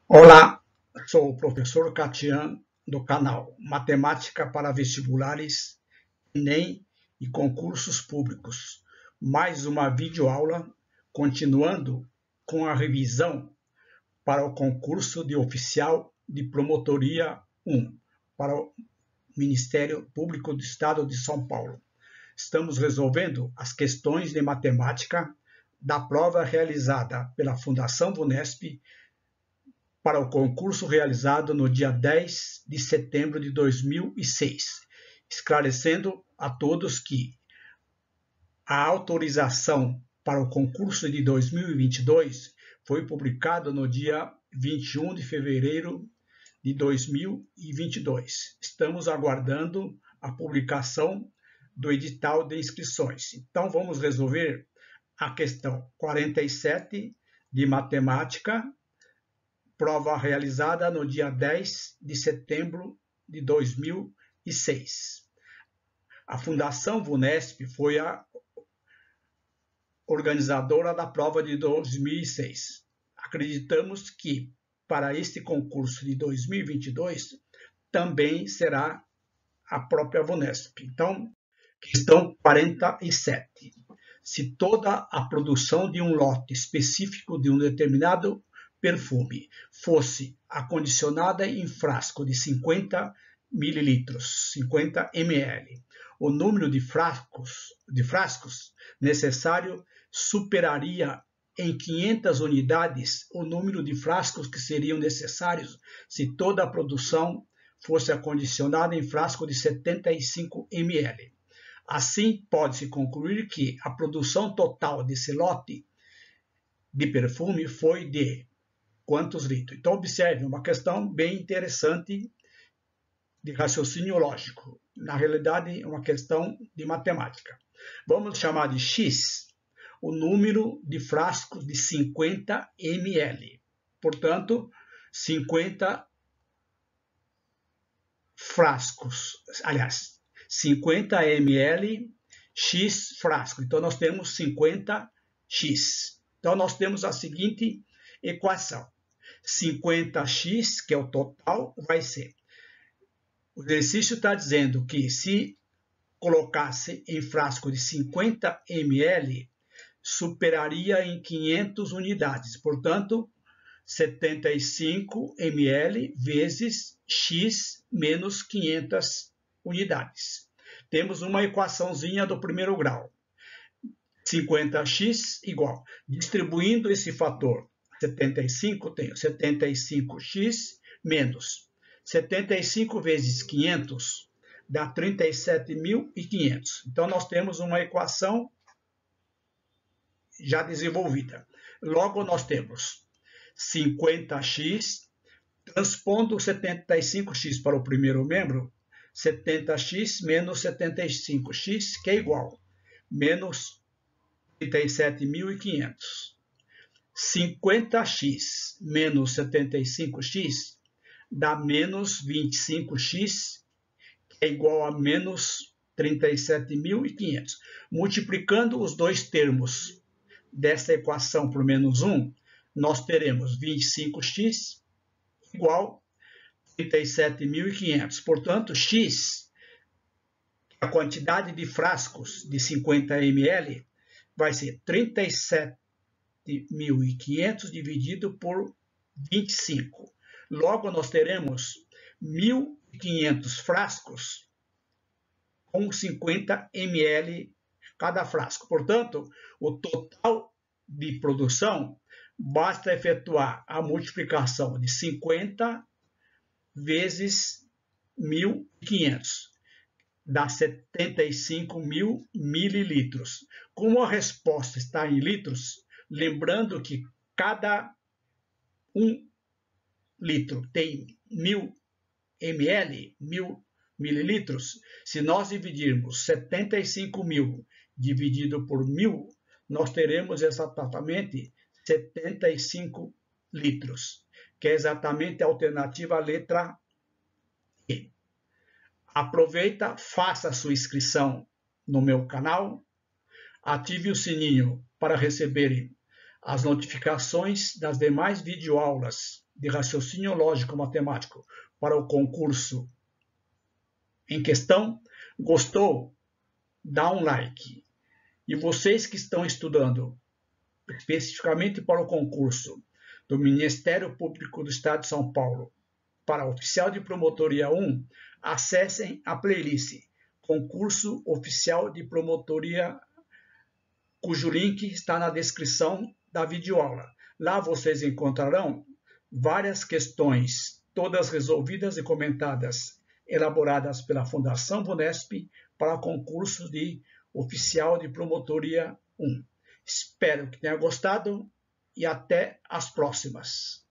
Olá, sou o professor Catian do canal Matemática para Vestibulares, Enem e Concursos Públicos. Mais uma videoaula, continuando com a revisão para o concurso de oficial de promotoria 1 para o Ministério Público do Estado de São Paulo. Estamos resolvendo as questões de matemática da prova realizada pela Fundação VUNESP para o concurso realizado no dia 10 de setembro de 2006, esclarecendo a todos que a autorização para o concurso de 2022 foi publicada no dia 21 de fevereiro de 2022. Estamos aguardando a publicação do edital de inscrições. Então, vamos resolver a questão 47 de matemática, prova realizada no dia 10 de setembro de 2006. A Fundação VUNESP foi a organizadora da prova de 2006. Acreditamos que para este concurso de 2022 também será a própria VUNESP. Então, questão 47. Se toda a produção de um lote específico de um determinado perfume fosse acondicionada em frasco de 50 mililitros, 50 ml, o número de frascos necessário superaria em 500 unidades o número de frascos que seriam necessários se toda a produção fosse acondicionada em frasco de 75 ml. Assim, pode-se concluir que a produção total desse lote de perfume foi de quantos litros? Então, observe, uma questão bem interessante de raciocínio lógico. Na realidade, é uma questão de matemática. Vamos chamar de X o número de frascos de 50 ml. Portanto, 50 frascos, aliás, 50 ml, X frasco. Então, nós temos 50X. Então, nós temos a seguinte equação. 50x, que é o total, vai ser. O exercício está dizendo que se colocasse em frasco de 50 ml, superaria em 500 unidades. Portanto, 75 ml vezes x menos 500 unidades. Temos uma equaçãozinha do primeiro grau. 50x igual, distribuindo esse fator 75, tenho 75x menos 75 vezes 500 dá 37.500. Então, nós temos uma equação já desenvolvida. Logo, nós temos 50x, transpondo 75x para o primeiro membro, 70x menos 75x, que é igual, menos 37.500. 50x menos 75x dá menos 25x, que é igual a menos 37.500. Multiplicando os dois termos dessa equação por menos 1, nós teremos 25x igual a 37.500. Portanto, x, a quantidade de frascos de 50 ml, vai ser 37.500 dividido por 25. Logo, nós teremos 1.500 frascos com 50 ml cada frasco. Portanto, o total de produção, basta efetuar a multiplicação de 50 vezes 1.500. Dá 75.000 mililitros. Como a resposta está em litros, lembrando que cada 1 litro tem 1.000 ml, 1.000 mililitros. Se nós dividirmos 75.000 dividido por 1.000, nós teremos exatamente 75 litros, que é exatamente a alternativa letra E. Aproveita, faça a sua inscrição no meu canal, ative o sininho para receber as notificações das demais videoaulas de raciocínio lógico-matemático para o concurso em questão? Gostou? Dá um like. E vocês que estão estudando especificamente para o concurso do Ministério Público do Estado de São Paulo para Oficial de Promotoria 1, acessem a playlist Concurso Oficial de Promotoria, cujo link está na descrição da videoaula. Lá vocês encontrarão várias questões, todas resolvidas e comentadas, elaboradas pela Fundação Vunesp para concurso de Oficial de Promotoria 1. Espero que tenha gostado e até as próximas.